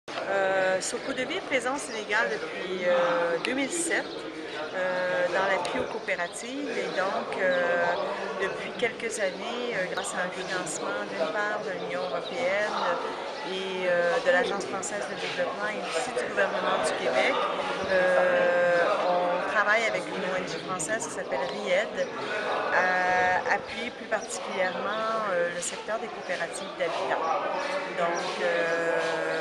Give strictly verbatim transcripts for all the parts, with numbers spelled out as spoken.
Euh, Socodevie est présent au Sénégal depuis euh, deux mille sept euh, dans l'appui aux coopératives et donc euh, depuis quelques années, euh, grâce à un financement d'une part de l'Union européenne et euh, de l'Agence française de développement et aussi du gouvernement du Québec, euh, on travaille avec une O N G française qui s'appelle RIED à appuyer plus particulièrement euh, le secteur des coopératives d'habitat. Donc, euh,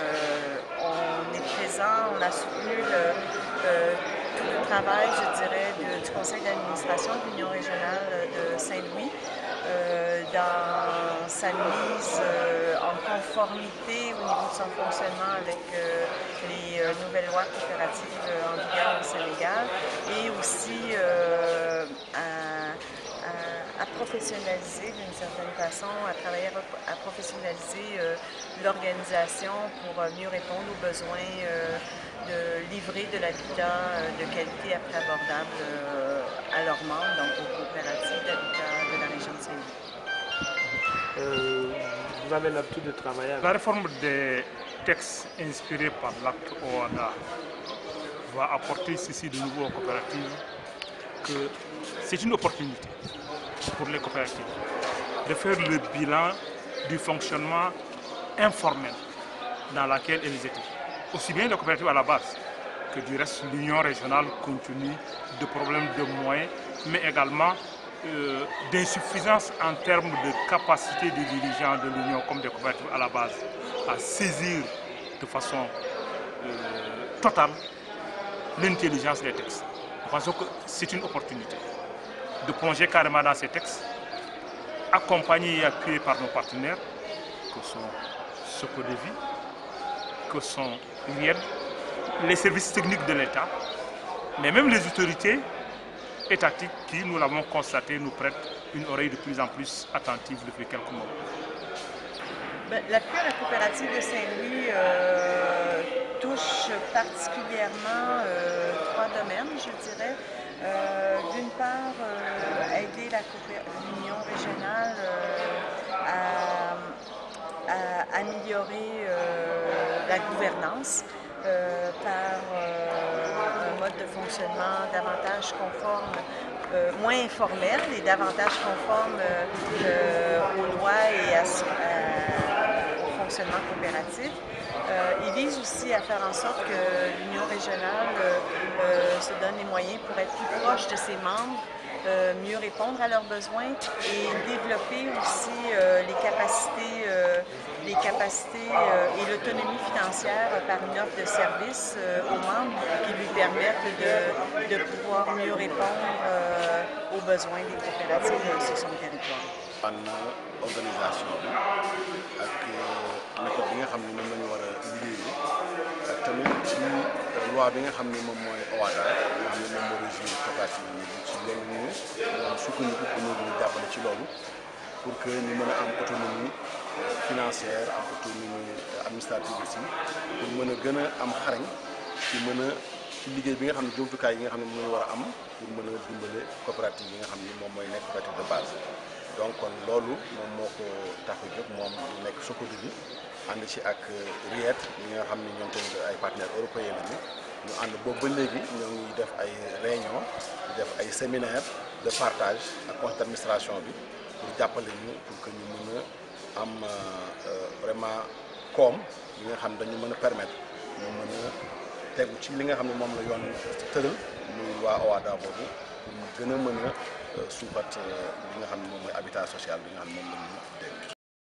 on a soutenu le, euh, tout le travail, je dirais, de, du conseil d'administration de l'Union régionale de Saint-Louis euh, dans sa mise euh, en conformité au niveau de son fonctionnement avec euh, les euh, nouvelles lois coopératives euh, en vigueur au Sénégal et aussi euh, à, à, à professionnaliser d'une certaine façon, à travailler à, à professionnaliser euh, l'organisation pour euh, mieux répondre aux besoins euh, de livrer de l'habitat euh, de qualité à prix abordable euh, à leurs membres, donc aux coopératives d'habitat de la région de Saint-Louis. Euh, vous avez l'habitude de travailler avec... La réforme des textes inspirés par l'acte O A D A va apporter ceci de nouveau aux coopératives, que c'est une opportunité pour les coopératives de faire le bilan du fonctionnement informel dans lequel elles étaient. Aussi bien les coopératives à la base que du reste l'Union régionale continue de problèmes de moyens, mais également euh, d'insuffisance en termes de capacité des dirigeants de l'Union comme des coopératives à la base à saisir de façon euh, totale l'intelligence des textes. Nous pensons que c'est une opportunité de plonger carrément dans ces textes, accompagnés et appuyés par nos partenaires, que sont Socodevie, que sont RIED, les services techniques de l'État, mais même les autorités étatiques qui, nous l'avons constaté, nous prêtent une oreille de plus en plus attentive depuis quelques mois. L'appui à la coopérative de Saint-Louis euh, touche particulièrement euh, trois domaines, je dirais. Euh, D'une part, euh, aider l'Union régionale euh, à, à améliorer euh, la gouvernance euh, par euh, un mode de fonctionnement davantage conforme, euh, moins informel et davantage conforme euh, aux lois et à, à, au fonctionnement coopératif. Euh, il vise aussi à faire en sorte que l'Union régionale euh, euh, se donne les moyens pour être plus proche de ses membres, euh, mieux répondre à leurs besoins et développer aussi euh, les capacités, euh, les capacités euh, et l'autonomie financière par une offre de services euh, aux membres qui lui permettent de, de pouvoir mieux répondre euh, aux besoins des coopératives sur son territoire. Organisation bi ak méthode bi nga xam ne moom la ñu war a liggéeyee ak tamit ci loi bi nga xam ne moom mooy O A D A nga xam ne moom moo régir coopérative yi ci loolu ñu moom sukkandiku pour ñu jàppale ci loolu pour que ñu mën a am autonomie financière am autonomie administrative aussi pour mën a gën a am xarañ ci mën a ci liggéey bi nga xam ne jumtukaay yi nga xam ne moom la ñu war a am pour mën a dimbale coopérative yi nga xam ne moom mooy nekk coopérative de base. donc kon loolu moom moo ko tax a jóg moom nekk Socodevie ànd ci ak RIED ñi nga xam ne ñoom tamit ay partenaires européens lañu ñu ànd boobu ba léegi ñoo ngi def ay réunion di def ay séminaire de partage ak conseil d'administration bi pour jàppale ñu pour que ñu mën a am vraiment koom li nga xam ne dañu mën a permettre ñu mën a tegu ci li nga xam ne moom la yoon tëral muy waa O A D A boobu pour mu gën a mën a suubat li nga xam ne moom mooy habitat social bi nga xam ne moom la ñu dégg